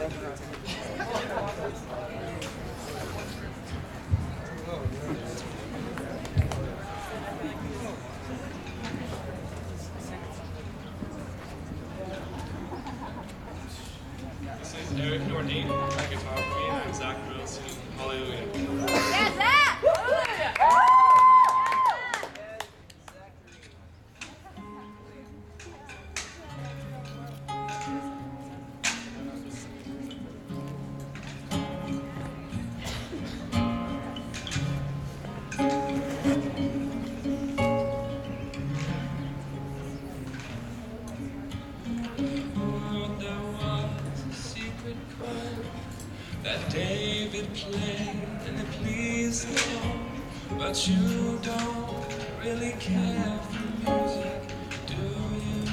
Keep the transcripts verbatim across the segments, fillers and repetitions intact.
This is Eric Nordine at guitar for me, and I'm Zach Brils. Hallelujah. Yeah, Zach! That David played and it pleased the Lord, but you don't really care for music, do you?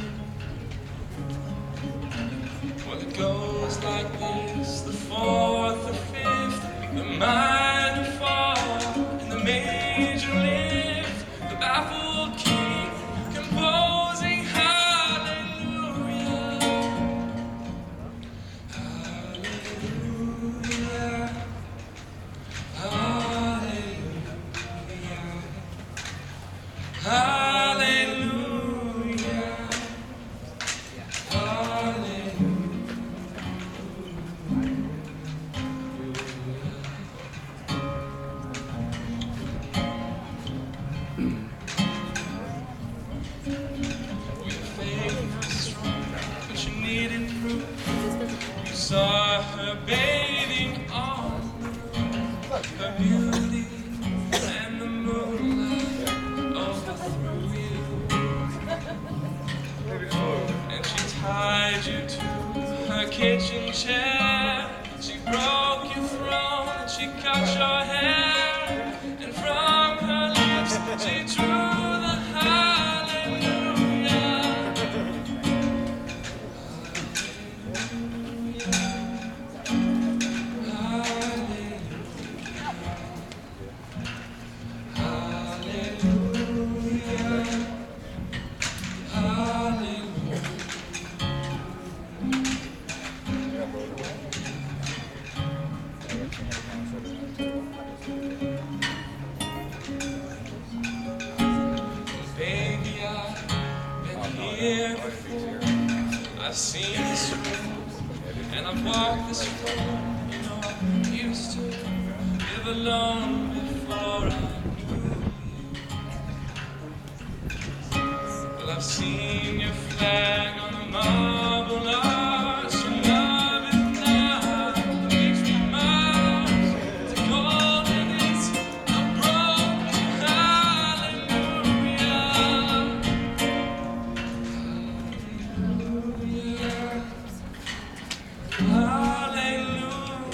Well, it goes like this: the fourth, the fifth, the minor fall, and the major lift, the baffled king composing hallelujah. Saw her bathing on her beauty, and the moonlight overthrew you, and she tied you to her kitchen chair. She broke your throne, and she cut your hair, and from her lips she drew the hallelujah. Baby, I've been here before. I've seen this road, and I've walked this road. You know, I used to live alone before I knew you. Well, I've seen your flag on the marble arch. Your love is now what makes me mine. The golden is a broken hallelujah. Hallelujah. Hallelujah.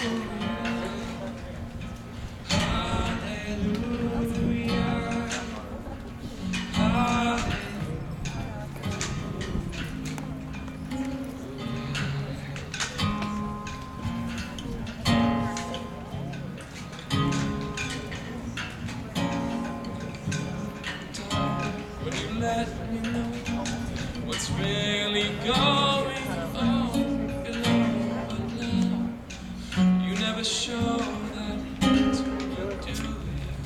Would you let me know what's really going on below? But now you never show that it's what you do.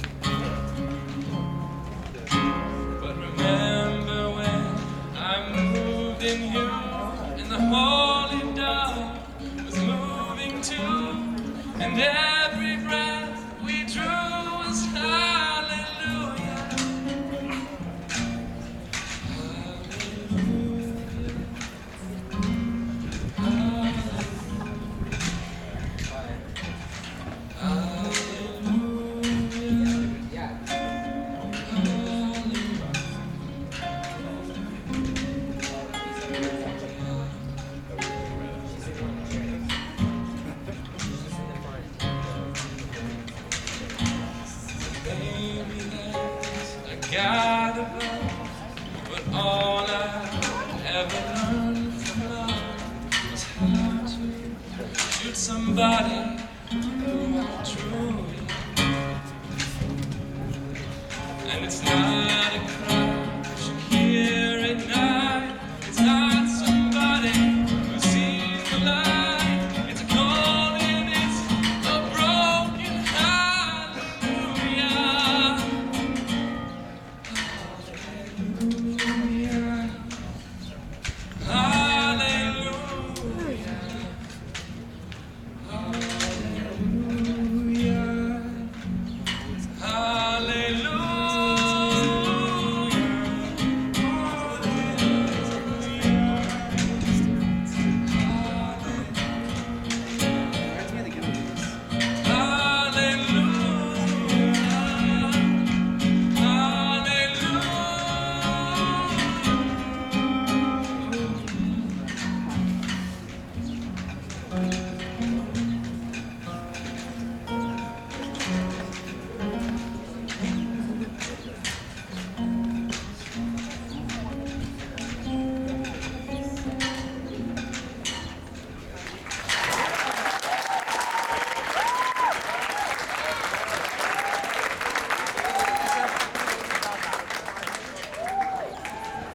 But remember when I moved in you, and the holy dove was moving too, and every breath we drew was hallelujah. Got above, but all I ever learned from love was how to shoot somebody who I truly, and it's not